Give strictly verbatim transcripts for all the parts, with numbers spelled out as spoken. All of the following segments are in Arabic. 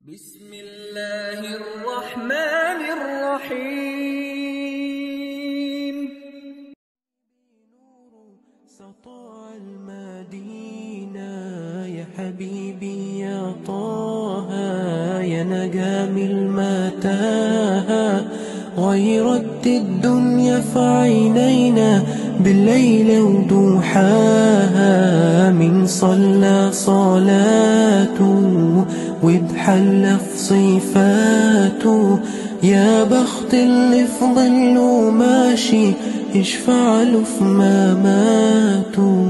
بسم الله الرحمن الرحيم. سطع المدينة يا حبيبي يا طه، يا نجام المتاهة غيرت الدنيا في عينينا بالليل وضحاها. من صلى صلاته واتحلى في صفاته، يا بخت اللي في ظله ماشي يشفع له في مماته.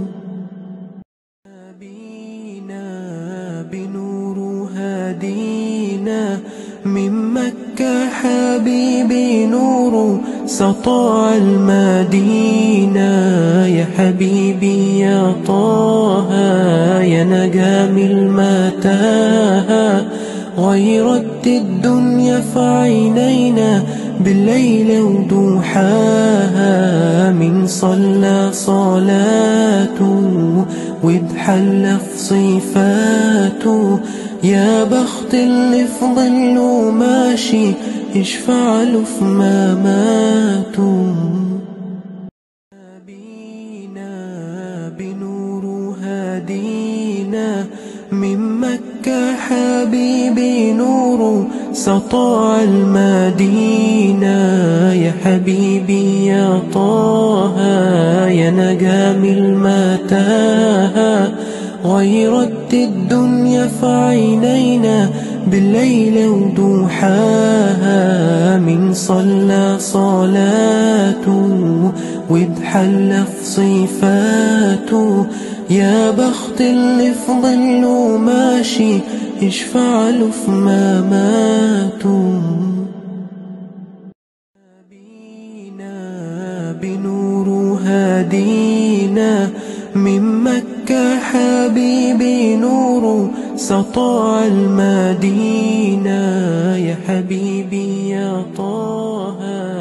بينا بنور هدينا من مكة حبيبي نور سطع المدينة يا حبيبي يا طه، يا نجام المتاهة غيرت الدنيا في عينينا بالليل وضحاها. من صلى صلاته واتحلى في صفاته، يا بخت اللي في ظله ماشي يشفع له في مماته. بينا بنور هدينا من مكة حبيبي نور سطع المدينة يا حبيبي يا طه، يا نجام المتاهة غيرت الدنيا في عينينا بالليل وضحاها. من صلى صلاته واتحلى في صفاته، يا بخت اللي في ظله ماشي يشفع له في مماته. بينا بنور هدينا من مكة حبيبي نور سطع المدينة يا حبيبي يا طه.